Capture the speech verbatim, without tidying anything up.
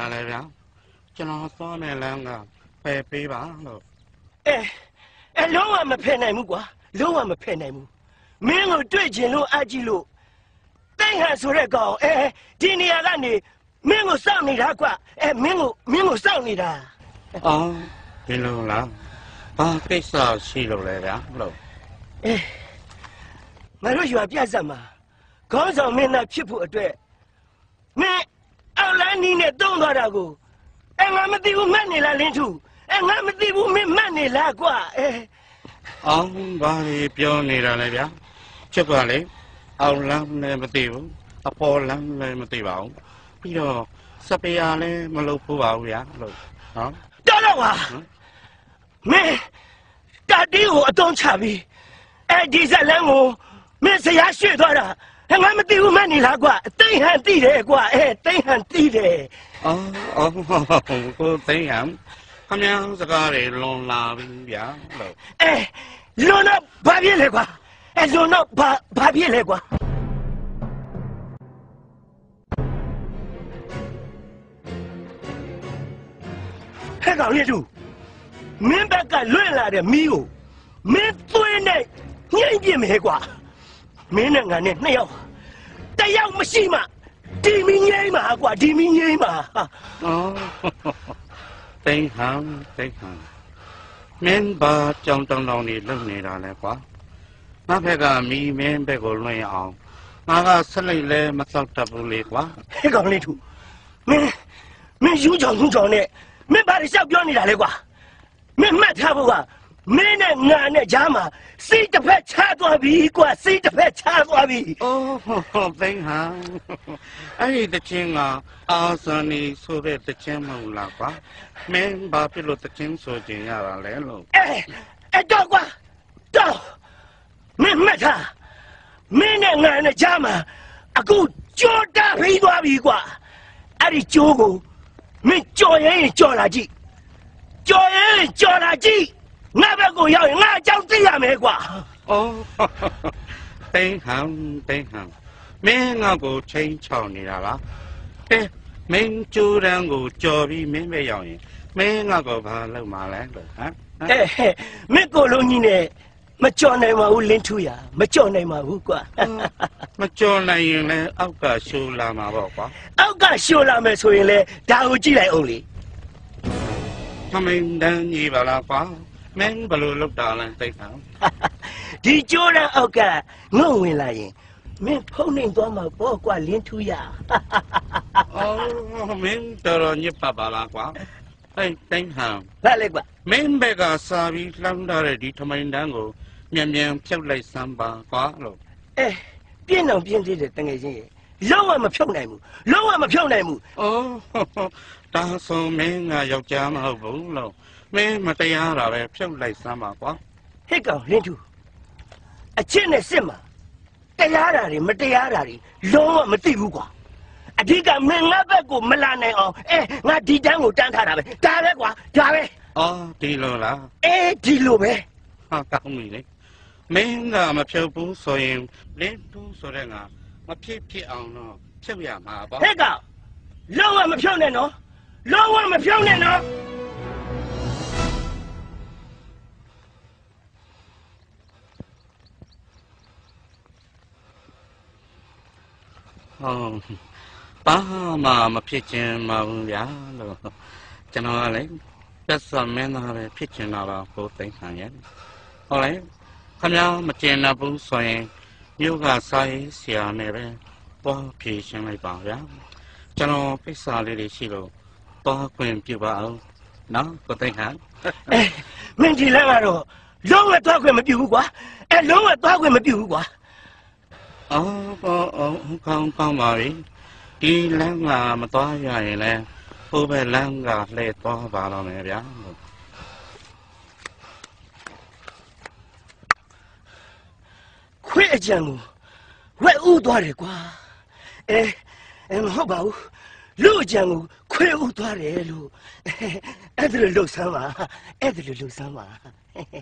ဒါလည်းဗျာကျွန်တော်သွားမယ်လမ်းကဖယ်ပေးပါလို့အဲအဲလုံးဝမဖယ်နိုင်ဘူးကွာလုံးဝမဖယ်နိုင်ဘူးမင်းကိုတွေ့ချင်လို့အကြည့်လို့တိတ်ဟန်ဆိုတဲ့ကောင်အဲဒီနေရာကနေမင်းကိုစောင့်နေတာကွာအဲမင်းကိုမင်းကိုစောင့်နေတာအော်ဒီလိုလားဘာကိစ္စရှိလို့လဲဗျာလို့အဲငါတို့ရွာပြတ်မှာခေါင်းဆောင်မင်းသားဖြစ်ဖို့အတွက်မင်းအောက်လန်းနီးနဲ့တုံးသွားတာကိုအဲငါမသိဘူးမှတ်နေလားလင်းထူအဲငါမသိဘူးမင်းမှတ်နေလားကွာအဲအောင်ဘာကြီးပြောနေတာလဲဗျာချစ်ကလေအောက်လန်းလည်းမသိဘူးအပေါ်လန်းလည်းမသိပါဘူးပြီးတော့စပယ်ယာလည်းမလုပ်ဖို့ပါဘူးဗျာလို့ဟောတော်တော့ပါမင်းတာတီးကိုအတုံးချပြီးအဲဒီဇက်လန်းကိုမင်းဆရာရွှေ့သွားတာငါမသိဘူးမှနေလားကွာတိတ်ဟန်သိတယ်ကွာအဲတိတ်ဟန်သိတယ်အော်အော်ကိုတိတ်ဟန်ခမည်းစကားတွေလွန်လာပြီဗျာလို့အဲလွန်တော့ဘာဖြစ်လဲကွာအဲလွန်တော့ဘာဘာဖြစ်လဲကွာဟဲ့ကောင်လေးတူမင်းဘက်ကလွင့်လာတဲ့မီးကိုမင်းသွေးနဲ့ညှိပြစ်မယ်ကွာမင်းနဲ့ငါနဲ့နှစ်ယောက်တယောက်မရှိမှဒီမင်းငိမ့်မှာကွာဒီမင်းငိမ့်မှာအော်တိတ်ဟန်တိတ်ဟန်မင်းဘာကြောင်တောင်တောင်နေလုံနေတာလဲကွာငါဘက်ကမီးမင်းဘက်ကိုလွှင့်အောင်ငါကဆက်လိုက်လဲမစောက်တတ်ဘူးလေကွာဟဲ့ကောင်လေးထူမင်းမင်းယူကြောင်ယူကြောင်နဲ့မင်းဘာတွေလျှောက်ပြောနေတာလဲကွာမင်းမှတ်ထားဖို့ကမင်းနဲ့ငါနဲ့ကြားမှာစိတ်တစ်ဖက်ချသွားပြီကွာစိတ်တစ်ဖက်ချသွားပြီအိုးသိန်းဟာအဲ့ဒီတချင်းကအာဇာနီဆိုတဲ့တချင်းမဟုတ်လားကွာမင်းဘာဖြစ်လို့တချင်းဆိုကြင်ရတာလဲလို့အဲအဲ့တော့ကွာတော့မင်းမှတ်ထားမင်းနဲ့ငါနဲ့ကြားမှာအခုကြောတာဖိသွားပြီကွာအဲ့ဒီကျိုးကိုမင်းကြော်ရင်ကြော်လာကြည့်ကြော်ရင်ကြော်လာကြည့်ငါဘက်ကိုရောက်ရင်ငါအကြောင်းသိရမယ်ကွာအော်တိန်ဟန်တိန်ဟန်မင်းငါကိုချိန်ချောင်းနေတာလားကဲမင်းကျိုးတန်းကိုကြော်ပြီးမင်းပဲရောက်ရင်မင်းငါကိုဘာလုပ်မှာလဲလို့ဟမ်အဲမင်းကိုလုံးကြီးနဲ့မကြော်နိုင်ပါဘူးလင်းထူရမကြော်နိုင်ပါဘူးကွာမကြော်နိုင်ရင်လည်းအောက်ကရှိုးလာမှာပေါ့ကွာအောက်ကရှိုးလာမယ်ဆိုရင်လေဒါကိုကြည့်လိုက်အောင်လေမမင်းတန်းကြီးပါလားကွာမင်းဘလို့လောက်တာလဲသိတာဒီကျိုးတဲ့အောက်ကငုံဝင်လာရင်မင်းဖုံးနေသွားမှာပေါ့ကွာလင်းထူရအော်မင်းတော်ညစ်ပါပါလားကွာအဲ့တိုင်းဟန်လာလေကွာမင်းဘက်ကစာပြီးလှမ်းထားတဲ့ဒီထမိန်တန်းကိုမြန်မြန်ဖြုတ်လိုက်စမ်းပါကွာလို့အဲပြင်းအောင်ပြင်းသေးတယ်တငယ်ချင်းရေလုံးဝမဖြုတ်နိုင်ဘူးလုံးဝမဖြုတ်နိုင်ဘူးအော်ဒါဆိုမင်းကယောက်ျားမဟုတ်ဘူးလို့မင်းမတရားတာပဲဖြုတ်လိုက်စမ်းပါကွာဟစ်ကောင်လင်းထူအချစ်နဲ့စစ်မှာတရားတာတွေမတရားတာတွေလုံးဝမသိဘူးကွာအဓိကမင်းငါဘက်ကိုမလာနိုင်အောင်အဲငါဒီတန်းကိုတန်းထားတာပဲဒါပဲကွာဒါပဲအော်ဒီလိုလားအေးဒီလိုပဲဟာကောင်းပြီလေမင်းကမဖြုတ်ဘူးဆိုရင်လင်းထူဆိုတဲ့ငါမဖြစ်ဖြစ်အောင်တော့ဖြုတ်ရမှာပေါ့ဟဲ့ကောင်လုံးဝမဖြုတ်နဲ့နော်လုံးဝမဖြုတ်နဲ့နော်ဟောဘာမှမဖြစ်ချင်ပါဘူးဗျာလို့ကျွန်တော်ကလည်းသက်စမင်းသားပဲဖြစ်ချင်တာတော့ကိုသိခံရဲ့ဟုတ်လေခမမကျင်တော့ဘူးဆိုရင်မြို့ကဆိုင်ဆရာနဲ့ပဲသွားဖြေရှင်းလိုက်ပါဗျာကျွန်တော်ပိစာလေးတွေရှိလို့သွားခွင့်ပြုပါအောင်နော်ကိုသိခံအဲမင်းဒီလမ်းကတော့လုံးဝသွားခွင့်မပြုဘူးကွာအဲလုံးဝသွားခွင့်မပြုဘူးကွာအော်အော်အော်ကောင်းကောင်းပါပြီဒီလမ်းကမသွားရရင်လည်းဟိုဘက်လမ်းကလှည့်သွားပါတော့မယ်ဗျာခွေးအကြံကိုဝက်ဥသွားတယ်ကွာအဲအဲမဟုတ်ပါဘူးလူအကြံကိုခွေးဥသွားတယ်လို့အဲ့ဒါလို့လှုပ်ဆမ်းပါအဲ့ဒါလို့လှုပ်ဆမ်းပါ